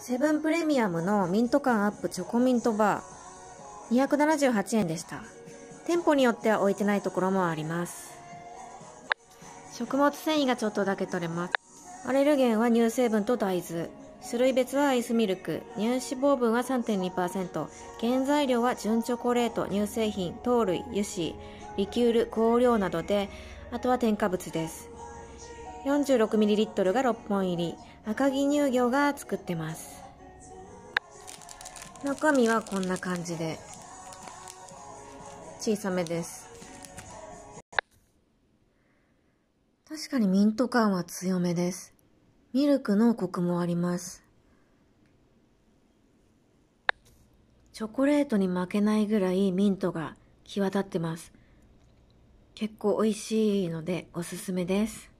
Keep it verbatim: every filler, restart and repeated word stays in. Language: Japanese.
セブンプレミアムのミント感アップチョコミントバーにひゃくななじゅうはちえんでした。店舗によっては置いてないところもあります。食物繊維がちょっとだけ取れます。アレルゲンは乳成分と大豆。種類別はアイスミルク。乳脂肪分は さんてんにパーセント。原材料は純チョコレート、乳製品、糖類、油脂、リキュール、香料などで、あとは添加物です。よんじゅうろくミリリットル がろっぽん入り。赤城乳業が作ってます。中身はこんな感じで小さめです。確かにミント感は強めです。ミルクのコクもあります。チョコレートに負けないぐらいミントが際立ってます。結構美味しいのでおすすめです。